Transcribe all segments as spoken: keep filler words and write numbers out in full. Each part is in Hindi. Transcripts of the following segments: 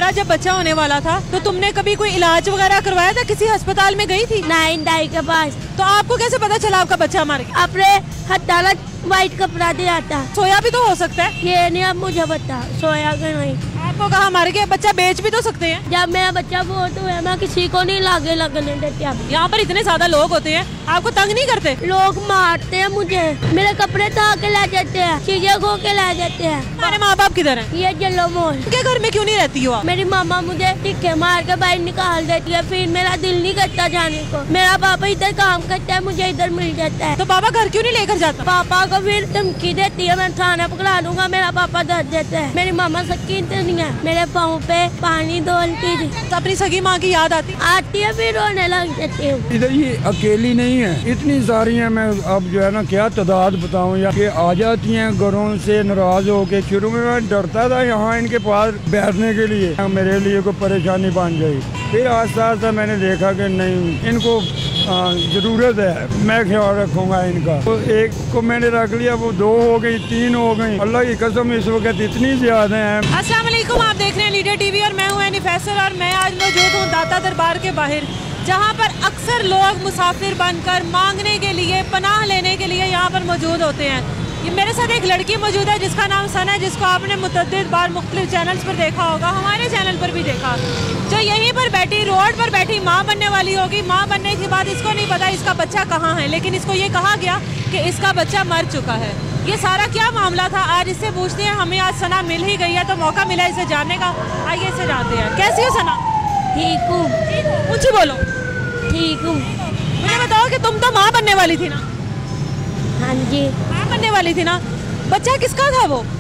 तुम्हारा जब बच्चा होने वाला था तो तुमने कभी कोई इलाज वगैरह करवाया था? किसी अस्पताल में गई थी? नहीं, दाई के पास। तो आपको कैसे पता चला आपका बच्चा मर गया? अपने हटालत वाइट कपड़ा दिया था। सोया भी तो हो सकता है। ये नहीं अब मुझे बता, सोया कि नहीं। आपको कहा मर गया, बच्चा बेच भी तो सकते हैं। जब मेरा बच्चा वो तो है, मैं किसी को नहीं लागे लगने देती। यहाँ पर इतने ज्यादा लोग होते हैं, आपको तंग नहीं करते? लोग मारते हैं मुझे, मेरे कपड़े तो के ले जाते हैं, चीजें खो के ले जाते हैं। हमारे माँ बाप किधर हैं? ये जल्लो मोल के घर में क्यों नहीं रहती हो आप? मेरी मामा मुझे टिक्के मार के बाहर निकाल देती है, फिर मेरा दिल नहीं करता जाने को। मेरा पापा इधर काम करता है, मुझे इधर मिल जाता है। तो पापा घर क्यों नहीं लेकर जाता? पापा को फिर धमकी देती है, मैं थाना पकड़ा दूंगा। मेरा पापा दर्द देता है। मेरी मामा सकीन तो नहीं है, मेरे पाँव पे पानी डोलती थी। तो अपनी सगी माँ की याद आती आती है, फिर रोने लग जाती हूँ। इधर ये अकेली नहीं है, इतनी सारी हैं। मैं अब जो है ना क्या तादाद बताऊँ, या कि आ जाती हैं घरों से नाराज होके। शुरू में मैं डरता था यहाँ इनके पास बैठने के लिए, मेरे लिए कोई परेशानी बन जाए। फिर आस्ता आस्ता मैंने देखा कि नहीं, इनको जरूरत है, मैं ख्याल रखूंगा इनका। तो एक को मैंने रख लिया, वो दो हो गई, तीन हो गई। अल्लाह की कसम इस वक्त इतनी ज्यादा है। अस्सलाम वालेकुम, आप देख रहे हैं लीडर टीवी और मैं हूं अनी फैसल। और मैं आज मौजूद हूं दाता दरबार के बाहर, जहां पर अक्सर लोग मुसाफिर बनकर मांगने के लिए, पनाह लेने के लिए यहाँ पर मौजूद होते हैं। ये मेरे साथ एक लड़की मौजूद है जिसका नाम सना है, जिसको आपने मुतअद्दिद बार मुख्तलिफ चैनल्स पर देखा होगा, हमारे चैनल पर भी देखा। जो यहीं पर बैठी, रोड पर बैठी माँ बनने वाली होगी। माँ बनने के बाद इसको नहीं पता इसका बच्चा कहाँ है, लेकिन इसको ये कहा गया कि इसका बच्चा मर चुका है। ये सारा क्या मामला था, आज इससे पूछते हैं। हमें आज सना मिल ही गई है तो मौका मिला इसे जानने का। आइए इसे जानते हैं। कैसी हो सना? ठीक हूँ। कुछ बोलो। ठीक हूँ। मुझे बताओ कि तुम तो माँ बनने वाली थी ना? हाँ जी, माँ बनने वाली थी ना। बच्चा किसका था? वो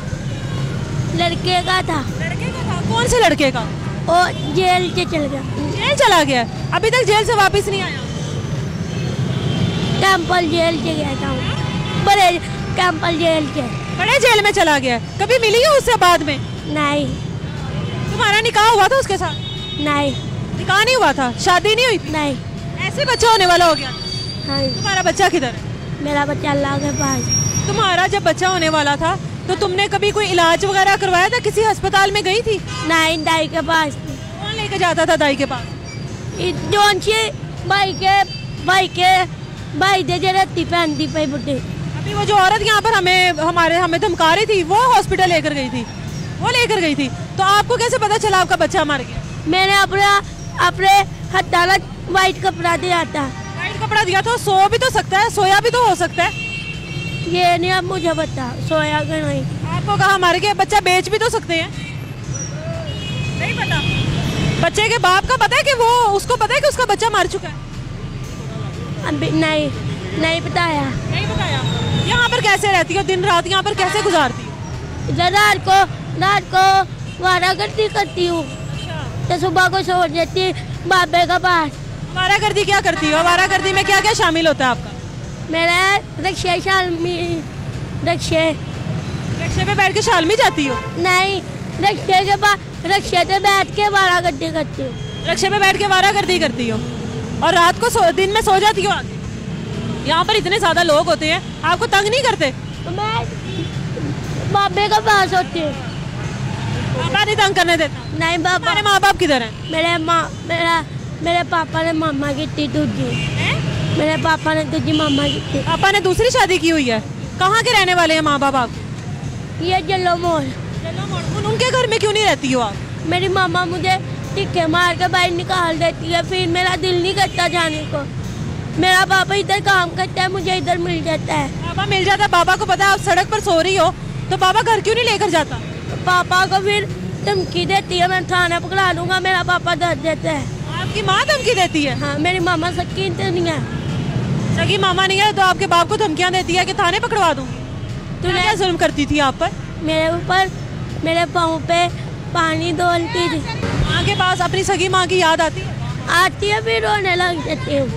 लड़के का था। लड़के का था? कौन से लड़के का? वो जेल से चल गया। जेल चला गया? अभी तक जेल से वापस नहीं आया? कैंपल जेल से गया था, बड़े कैंपल जेल से। बड़े जेल में चला गया? कभी मिली हो उससे बाद में? नहीं। तुम्हारा निकाह हुआ था उसके साथ? नहीं। निकाह नहीं हुआ था? शादी नहीं हुई थी? नहीं। ऐसे बच्चा होने वाला हो गया? हाँ। तुम्हारा बच्चा किधर है? मेरा बच्चा अल्लाह के पास। तुम्हारा जब बच्चा होने वाला था तो तुमने कभी कोई इलाज वगैरह करवाया था? किसी अस्पताल में गई थी? नहीं, दाई के पास। कौन लेके जाता था दाई के पास? जोन से भाई के भाई के भाई दे जे रहती पहनती पे बुढ़े। अभी वो जो औरत यहाँ पर हमें हमारे हमें धमका रही थी, वो हॉस्पिटल लेकर गई थी, वो लेकर गई थी। तो आपको कैसे पता चला आपका बच्चा मर गया? मैंने अपना अपने हटालत वाइट कपड़ा दिया था। वाइट कपड़ा दिया था? सो भी तो सकता है, सोया भी तो हो सकता है। ये नहीं अब मुझे बता, सोया कि नहीं। आपको कहा मर गया, बच्चा बेच भी तो सकते हैं। नहीं पता? बच्चे के बाप का पता है कि वो, उसको पता है कि उसका बच्चा मर चुका है? अभी नहीं, नहीं बताया। नहीं बताया। यहाँ पर कैसे रहती हो दिन रात, यहाँ पर कैसे गुजारती हो? रात को रात को वारागर्दी करती हूँ, तो सुबह को सो जाती बाबे का पास। वारागर्दी क्या करती हो? वारागर्दी में क्या क्या शामिल होता है आपका? मेरा रक्षे शालमी रक्षे रक्षे पे बैठ के शालमी जाती हो? नहीं, रक्षे के बाद रक्षे पे बैठ के वारागर्दी करती हूँ। रक्षे पे बैठ के वारागर्दी करती हो और रात को सो, दिन में सो जाती हो आके? यहाँ पर इतने ज्यादा लोग होते हैं, आपको तंग नहीं करते? तो मैं बाबे का पास होती हूँ। पापा नहीं तंग करने देता? नहीं बाबा। मेरे माँ बाप किधर हैं? मेरे माँ मेरा मेरे पापा ने मामा की थी दूसरी। मेरे पापा ने दूसरी मामा की थी। पापा ने दूसरी शादी की हुई है? कहाँ के रहने वाले हैं माँ बाप आप? ये जल्लो मोल। उनके घर में क्यों नहीं रहती हो आप? मेरी मामा मुझे टिक्के मार के बाहर निकाल देती है, फिर मेरा दिल नहीं करता जाने को। मेरा पापा इधर काम करता है, मुझे इधर मिल जाता है। पापा मिल जाता है? पापा को पता है आप सड़क पर सो रही हो, तो पापा घर क्यों नहीं लेकर जाता? पापा को फिर धमकी देती है, मैं थाना पकड़ा लूंगा। मेरा पापा दर्द देता है। आपकी माँ धमकी देती है? हाँ, मेरी मामा सकीन तो नहीं है। सगी मामा नहीं है तो आपके बाप को धमकियाँ देती है कि थाने पकड़वा दूंगी? तो क्या जुल्म करती थी आप पर? मेरे ऊपर, मेरे पाँव पे पानी डोलती थी। माँ के पास अपनी सगी माँ की याद आती है? आती है, फिर रोने लग जाती हूँ।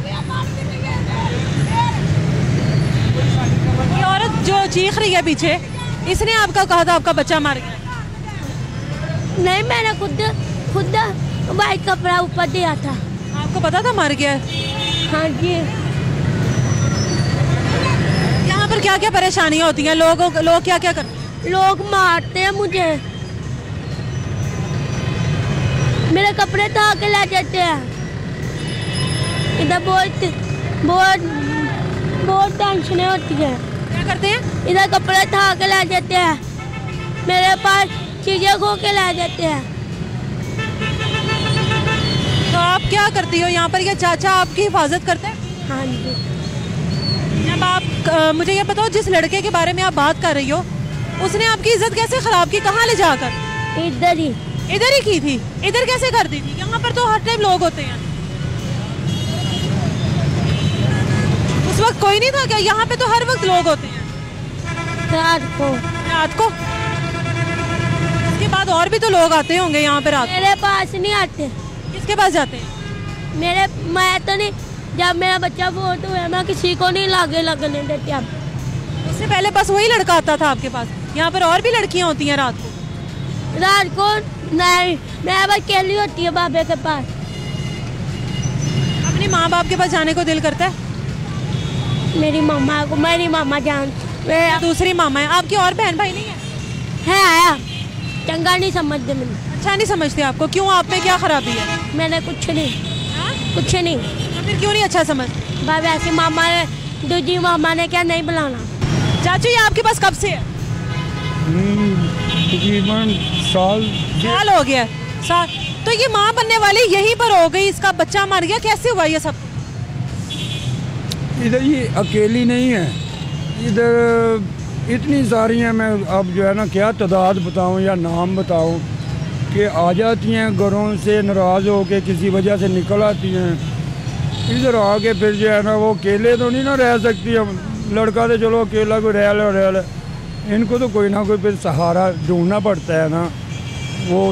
ये औरत जो चीख रही है पीछे, इसने आपका कहा था आपका बच्चा मर गया? नहीं, मैंने खुद खुद वाइट कपड़ा ऊपर दिया था। आपको पता था मर गया? हाँ जी। यहाँ पर क्या क्या परेशानियाँ होती हैं? लोगों लोग क्या क्या करते हैं? लोग मारते हैं मुझे, मेरे कपड़े उठा के ले जाते हैं। इधर बहुत बहुत बहुत टेंशनें होती है। क्या करते हैं? इधर कपड़े उठा के ले जाते हैं, मेरे पास चीजें खो के ले जाते हैं। तो आप क्या करती हो यहाँ पर? ये चाचा आपकी हिफाजत करते हैं? हाँ जी। जब आप आ, मुझे ये बताओ, जिस लड़के के बारे में आप बात कर रही हो, उसने आपकी इज्जत कैसे खराब की? कहाँ ले जाकर? इधर ही इधर ही की थी? इधर कैसे कर दी थी? यहाँ पर तो हर टाइम लोग होते हैं। उस वक्त कोई नहीं था क्या? यहाँ पे तो हर वक्त लोग होते हैं। रात को रात को इसके बाद और भी तो लोग आते होंगे यहाँ पे रात? मेरे पास नहीं आते। किसके पास जाते हैं? मेरे मैं तो नहीं, जब मेरा बच्चा बहुत हुआ मैं किसी को नहीं लागे लगने देती। अब उससे पहले बस वही लड़का आता था आपके पास? यहाँ पर और भी लड़कियाँ होती हैं रात को? रात को नहीं, मैं बस अकेली होती है बाबे के पास। अपनी माँ बाप के पास जाने को दिल करता है? मेरी मामा को, मेरी मामा जान, मेरा दूसरी मामा है आपकी, और बहन भाई नहीं है? है आया चंगा नहीं समझते मैंने। अच्छा नहीं समझते आपको? क्यों, आप में क्या खराबी है? मैंने कुछ नहीं। हाँ? कुछ नहीं। तो फिर क्यों नहीं अच्छा समझ? बाबा ऐसे मामा ने, दूजी मामा ने क्या नहीं बुलाना। चाचू ये आपके पास कब से है? तकरीबन साल साल हो गया। साल तो ये माँ बनने वाली यहीं पर हो गई, इसका बच्चा मर गया, कैसे हुआ ये सब? इधर ये अकेली नहीं है, इधर इतनी सारी हैं। मैं अब जो है ना क्या तादाद बताऊं या नाम बताऊं कि आ जाती हैं घरों से नाराज़ हो के, किसी वजह से निकल आती हैं इधर आके, फिर जो है ना वो अकेले तो नहीं ना रह सकती। हम लड़का तो चलो अकेला कोई रह ले रह ले, इनको तो कोई ना कोई फिर सहारा ढूंढना पड़ता है ना। वो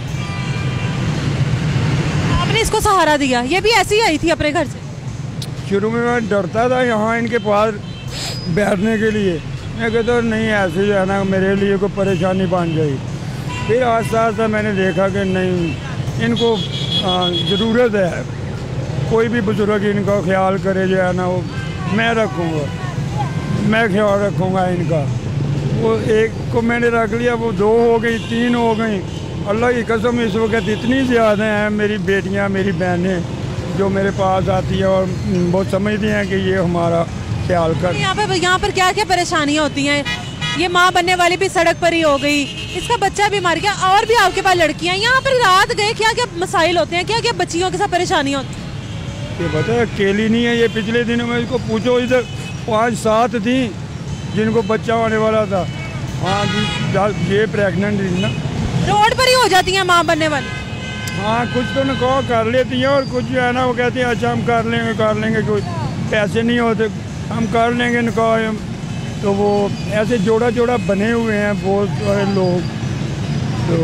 आपने इसको सहारा दिया? ये भी ऐसी ही आई थी अपने घर से? शुरू में मैं डरता था यहाँ इनके पास बैठने के लिए, मैं कहता नहीं ऐसे जो है ना मेरे लिए कोई परेशानी बन जाए। फिर आस्ता आस्ता मैंने देखा कि नहीं, इनको ज़रूरत है कोई भी बुजुर्ग इनका ख्याल करे, जो है ना वो मैं रखूँगा, मैं ख्याल रखूँगा इनका। वो एक को मैंने रख लिया, वो दो हो गई, तीन हो गई। अल्लाह की कसम इस वक्त इतनी ज़्यादा हैं मेरी बेटियाँ, मेरी बहनें जो मेरे पास आती है और वो समझती हैं कि ये हमारा ख्याल कर। यहाँ पे यहाँ पर क्या क्या परेशानियाँ होती हैं? ये माँ बनने वाली भी सड़क पर ही हो गई, इसका बच्चा भी मर गया, और भी आपके पास लड़कियाँ। यहाँ पर रात गए क्या क्या मसाइल होते हैं? क्या क्या बच्चियों के साथ परेशानियाँ होती हैं? ये बता अकेली नहीं है ये, पिछले दिनों में इसको पूछो, इधर पाँच सात थी जिनको बच्चा होने वाला था। हाँ जी, ये प्रेगनेंट थी ना। रोड पर ही हो जाती हैं माँ बनने वाली? हाँ, कुछ तो निकाह कर लेती हैं और कुछ जो है ना वो कहती हैं अच्छा हम कर लेंगे कर लेंगे, कोई पैसे नहीं होते हम कर लेंगे निकाह। तो वो ऐसे जोड़ा जोड़ा बने हुए हैं बहुत सारे लोग। तो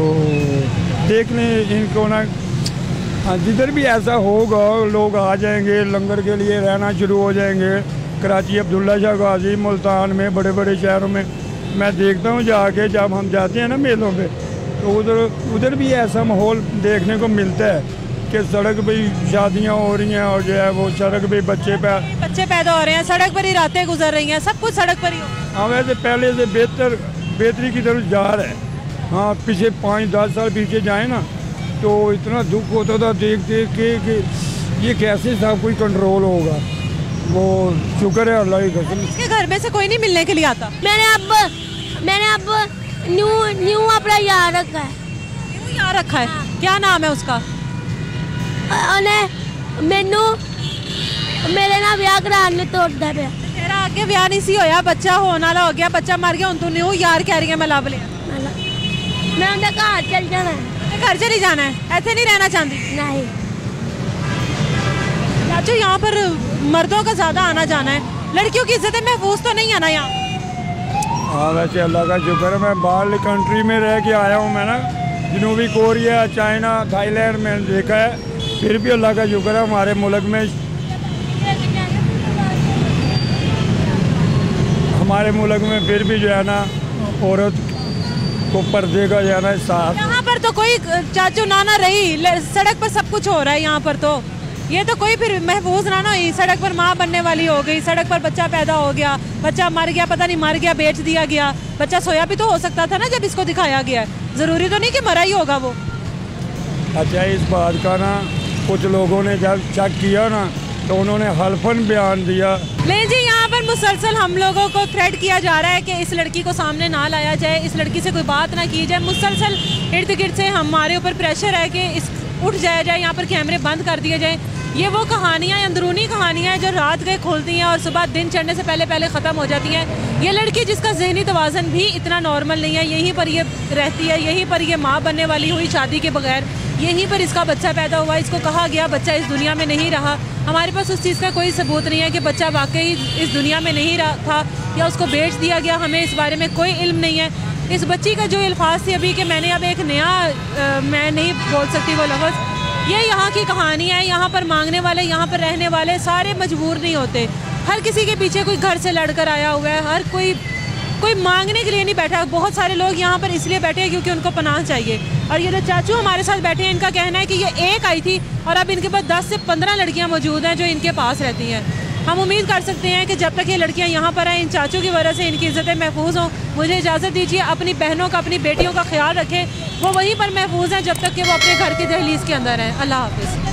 देख लें इनको ना, हाँ जिधर भी ऐसा होगा लोग आ जाएंगे, लंगर के लिए रहना शुरू हो जाएंगे। कराची, अब्दुल्ला शाह गाजी, मुल्तान में, बड़े बड़े शहरों में मैं देखता हूँ जाके, जब हम जाते हैं ना मेलों पे, तो उधर उधर भी ऐसा माहौल देखने को मिलता है कि सड़क पे शादियाँ हो रही हैं और जो है वो सड़क पे बच्चे पै बच्चे पैदा हो रहे हैं, सड़क पर ही रातें गुजर रही हैं, सब कुछ सड़क पर ही हो। हाँ, वैसे पहले से बेहतर बेहतरी की तरफ जा रहा है। हाँ, पिछले पाँच दस साल पीछे जाए ना तो इतना दुख होता था देख देख के कि ये कैसे सब कोई कंट्रोल होगा। वो शुक्र है अल्लाह की कसम। इसके घर में से कोई नहीं मिलने के लिए आता? मैंने अब मैंने अब न्यू न्यू अपना यार रखा है। न्यू यार रखा है? हाँ। क्या नाम है उसका? मैनू मेरे ना ब्याह कराने तोड़ता पे। तेरा आगे ब्याह नहीं सी होया, बच्चा होने वाला हो गया, बच्चा मर गया, तू न्यू यार कह रही है मैं लब लिया? मैं उनके घर चल जाना है। घर चली जाना है? ऐसे नहीं रहना चाहती? नहीं। चाचू यहाँ पर मर्दों का ज्यादा आना जाना है, लड़कियों की इज्जत महफूज तो नहीं है ना यहाँ? हाँ, वैसे अल्लाह का शुक्र है मैं बाहर कंट्री में रह के आया हूँ। मैं ना जनूबी कोरिया, चाइना, थाईलैंड में देखा है, फिर भी अल्लाह का शुक्र है हमारे मुल्क में हमारे मुल्क में फिर भी जो है ना औरत को पर्दे का जो है ना साथ। यहाँ पर तो कोई चाचू नाना रही, सड़क पर सब कुछ हो रहा है यहाँ पर, तो ये तो कोई फिर महफूज ना ना हुई। सड़क पर माँ बनने वाली हो गई, सड़क पर बच्चा पैदा हो गया, बच्चा मर गया, पता नहीं मर गया, बेच दिया गया। बच्चा सोया भी तो हो सकता था ना जब इसको दिखाया गया, जरूरी तो नहीं कि मरा ही होगा वो। अच्छा, इस बात का ना कुछ लोगों ने जब चेक किया ना तो उन्होंने हल्फन बयान दिया। नहीं जी, यहाँ पर मुसलसल हम लोगों को थ्रेट किया जा रहा है कि इस लड़की को सामने ना लाया जाए, इस लड़की से कोई बात ना की जाए। मुसलसल इर्द गिर्द से हमारे ऊपर प्रेशर है कि इस उठ जाया जाए, यहाँ पर कैमरे बंद कर दिए जाए। ये वो कहानियाँ, अंदरूनी कहानियाँ जो रात गए खुलती हैं और सुबह दिन चढ़ने से पहले पहले ख़त्म हो जाती हैं। ये लड़की जिसका जहनी तवाज़न भी इतना नॉर्मल नहीं है, यहीं पर ये रहती है, यहीं पर ये माँ बनने वाली हुई शादी के बगैर, यहीं पर इसका बच्चा पैदा हुआ, इसको कहा गया बच्चा इस दुनिया में नहीं रहा। हमारे पास उस चीज़ का कोई सबूत नहीं है कि बच्चा वाकई इस दुनिया में नहीं रहा था या उसको बेच दिया गया, हमें इस बारे में कोई इल्म नहीं है। इस बच्ची का जो अल्फाज थी अभी कि मैंने अब एक नया आ, मैं नहीं बोल सकती वो लफ्ज़, ये यहाँ की कहानी है। यहाँ पर मांगने वाले, यहाँ पर रहने वाले सारे मजबूर नहीं होते। हर किसी के पीछे कोई घर से लड़कर आया हुआ है, हर कोई कोई मांगने के लिए नहीं बैठा। बहुत सारे लोग यहाँ पर इसलिए बैठे हैं क्योंकि उनको पनाह चाहिए। और ये जो चाचू हमारे साथ बैठे हैं, इनका कहना है कि ये एक आई थी और अब इनके पास दस से पंद्रह लड़कियाँ मौजूद हैं जो इनके पास रहती हैं। हम उम्मीद कर सकते हैं कि जब तक ये लड़कियाँ यहाँ पर हैं, इन चाचू की वजह से इनकी इज़्ज़तें महफूज हों। मुझे इजाज़त दीजिए, अपनी बहनों का, अपनी बेटियों का ख्याल रखें, वो वहीं पर महफूज हैं जब तक कि वो अपने घर की दहलीज़ के अंदर हैं। अल्लाह हाफ़िज़।